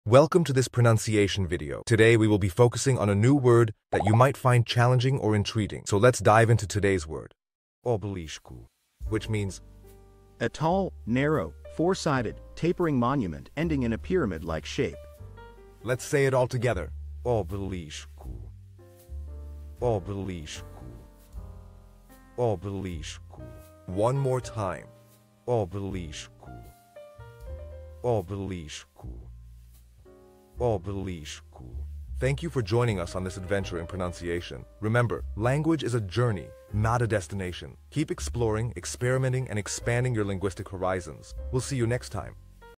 Welcome to this pronunciation video. Today we will be focusing on a new word that you might find challenging or intriguing. So let's dive into today's word. Obelisco, which means a tall, narrow, four-sided, tapering monument ending in a pyramid-like shape. Let's say it all together. Obelisco. Obelisco. Obelisco. One more time. Obelisco. Obelisco. Obelisco. Thank you for joining us on this adventure in pronunciation. Remember, language is a journey, not a destination. Keep exploring, experimenting, and expanding your linguistic horizons. We'll see you next time.